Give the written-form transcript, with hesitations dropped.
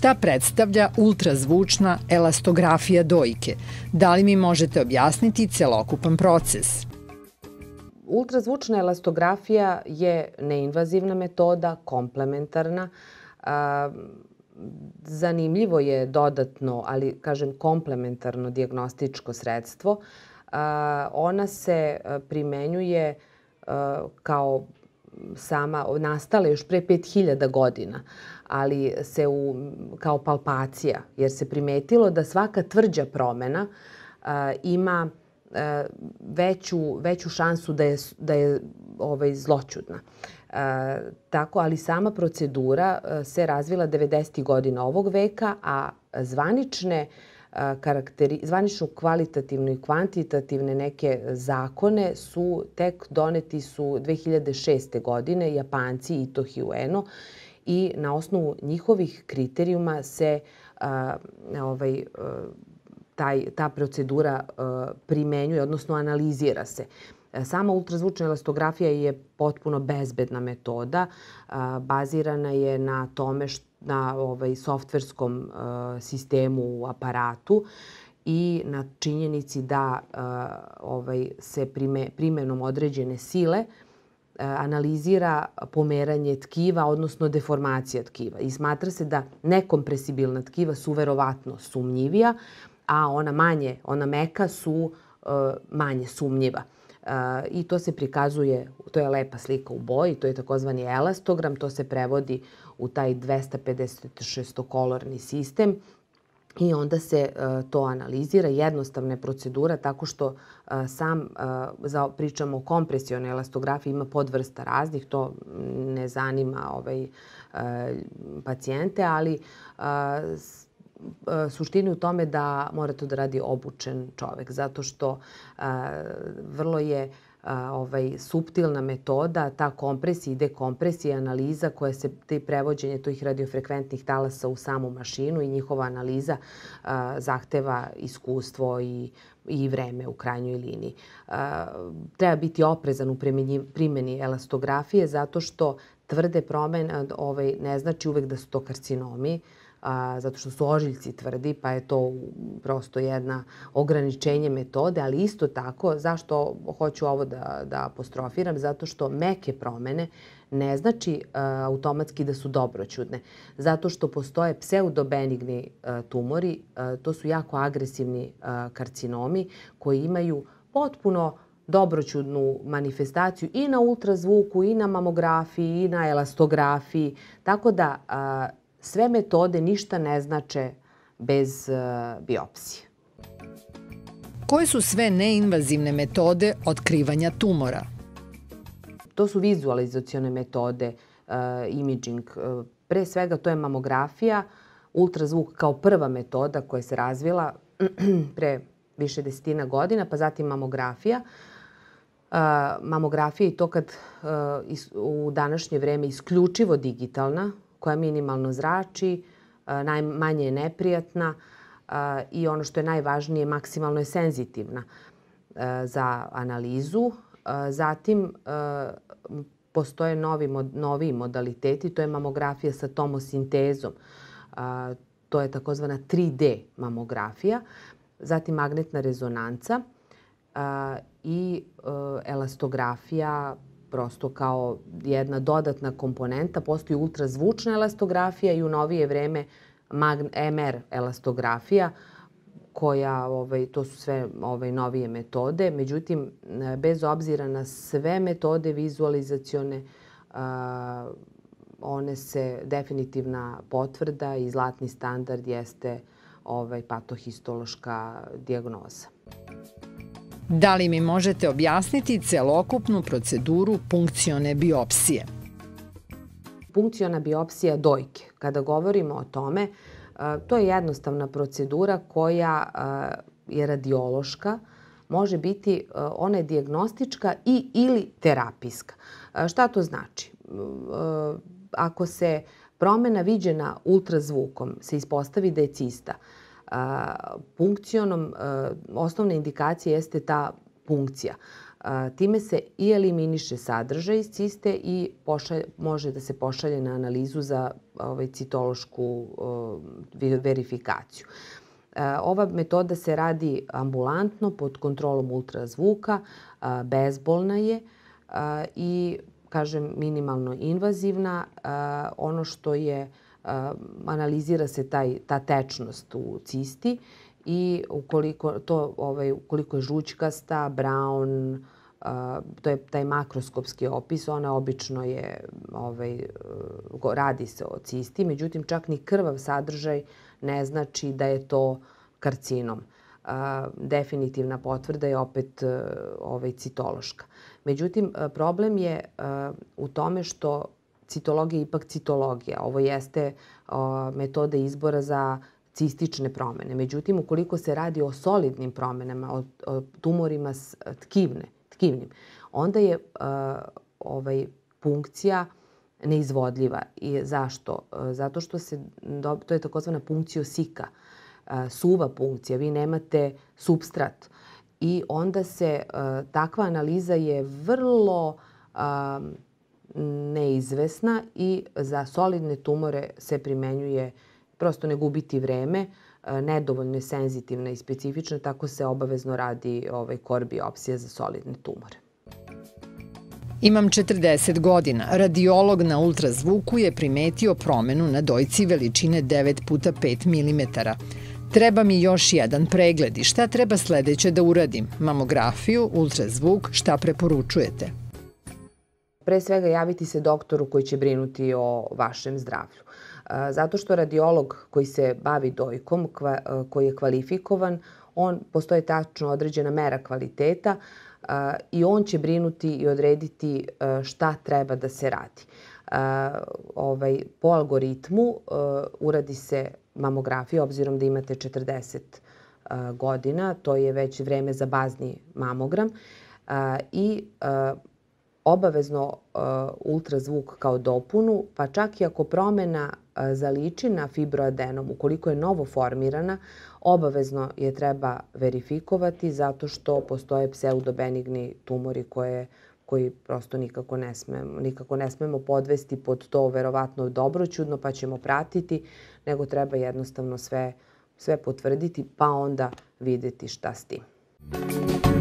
Šta predstavlja ultrazvučna elastografija dojke? Da li mi možete objasniti celokupan proces? Ultrazvučna elastografija je neinvazivna metoda, komplementarna. Zanimljivo je dodatno, ali kažem komplementarno dijagnostičko sredstvo. Ona se primenjuje kao sama, nastala još pre 5000 godina, ali se kao palpacija, jer se primetilo da svaka tvrđa promena ima veću šansu da je zloćudna. Tako, ali sama procedura se razvila 90. godina ovog veka, a zvanično kvalitativno i kvantitativne neke zakone su tek doneti su 2006. godine, Japanci Itohi Ueno, i na osnovu njihovih kriterijuma se ta procedura primenjuje, odnosno analizira se. Sama ultrazvučna elastografija je potpuno bezbedna metoda. Bazirana je na tome na softverskom sistemu u aparatu i na činjenici da se primenom određene sile analizira pomeranje tkiva, odnosno deformacija tkiva. I smatra se da nekompresibilna tkiva su verovatno sumnjivija, a ona meka su manje sumnjiva. I to se prikazuje, to je lepa slika u boji, to je takozvani elastogram, to se prevodi u taj 256-kolorni sistem i onda se to analizira. Jednostavna je procedura tako što pričamo o kompresionoj elastografiji, ima podvrsta raznih, to ne zanima pacijente, ali suština je u tome da mora to da radi obučen čovek, zato što vrlo je suptilna metoda, ta kompresija i dekompresija, analiza koja se, prevođenje tih radiofrekventnih talasa u samu mašinu i njihova analiza zahteva iskustvo i vreme u krajnjoj liniji. Treba biti oprezan u primjeni elastografije zato što tvrde promene ne znači uvek da su to karcinomi, zato što su ožiljci tvrdi, pa je to prosto jedno ograničenje metode, ali isto tako, zašto hoću ovo da apostrofiram? Zato što meke promene ne znači automatski da su dobroćudne. Zato što postoje pseudobenigni tumori, to su jako agresivni karcinomi koji imaju potpuno dobroćudnu manifestaciju i na ultrazvuku, i na mamografiji, i na elastografiji. Tako da sve metode ništa ne znače bez biopsije. Koje su sve neinvazivne metode otkrivanja tumora? To su vizualizacione metode, imaging. Pre svega to je mamografija, ultrazvuk kao prva metoda koja se razvila pre više desetina godina, pa zatim mamografija. Mamografija je to kad u današnje vreme isključivo digitalna, koja minimalno zrači, najmanje je neprijatna i ono što je najvažnije, maksimalno je senzitivna za analizu. Zatim postoje novi modaliteti, to je mamografija sa tomosintezom. To je takozvana 3D mamografija. Zatim magnetna rezonanca i elastografija, prosto kao jedna dodatna komponenta. Postoji ultrazvučna elastografija i u novije vreme MR elastografija, koja, to su sve novije metode. Međutim, bez obzira na sve metode vizualizacione, one se definitivna potvrda i zlatni standard jeste patohistološka dijagnoza. Da li mi možete objasniti celokupnu proceduru punkcione biopsije? Punkciona biopsija dojke. Kada govorimo o tome, to je jednostavna procedura koja je radiološka, može biti, ona je dijagnostička ili terapijska. Šta to znači? Ako se promena viđena ultrazvukom se ispostavi da je cista, punkcionom osnovna indikacija jeste ta punkcija. Time se i eliminiše sadržaj iz ciste i može da se pošalje na analizu za citološku verifikaciju. Ova metoda se radi ambulantno pod kontrolom ultrazvuka, bezbolna je i, kažem, minimalno invazivna. Ono što je, analizira se ta tečnost u cisti i ukoliko je žućkasta, brown, to je taj makroskopski opis, ona obično je, radi se o cisti, međutim čak ni krvav sadržaj ne znači da je to karcinom. Definitivna potvrda je opet citološka. Međutim, problem je u tome što citologija je ipak citologija. Ovo jeste metoda izbora za cistične promene. Međutim, ukoliko se radi o solidnim promenama, o tumorima tkivnim, onda je punkcija neizvodljiva. I zašto? Zato što to je takozvana punkciosika, suva punkcija. Vi nemate supstrat. I onda se, takva analiza je vrlo neizvesna i za solidne tumore se primenjuje prosto ne gubiti vreme, nedovoljno je senzitivna i specifična, tako se obavezno radi kor biopsija za solidne tumore. Imam 40 godina. Radiolog na ultrazvuku je primetio promenu na dojci veličine 9x5 mm. Treba mi još jedan pregled i šta treba sledeće da uradim? Mamografiju, ultrazvuk, šta preporučujete? Pre svega javiti se doktoru koji će brinuti o vašem zdravlju. Zato što radiolog koji se bavi dojkom, koji je kvalifikovan, postoje tačno određena mera kvaliteta i on će brinuti i odrediti šta treba da se radi. Po algoritmu uradi se mamografija, obzirom da imate 40 godina, to je već vreme za bazni mamogram i obavezno ultrazvuk kao dopunu, pa čak i ako promena zaliči na fibroadenom, ukoliko je novo formirana, obavezno je treba verifikovati zato što postoje pseudobenigni tumori koji prosto nikako ne smemo podvesti pod to verovatno dobroćudno pa ćemo pratiti, nego treba jednostavno sve potvrditi pa onda videti šta s tim.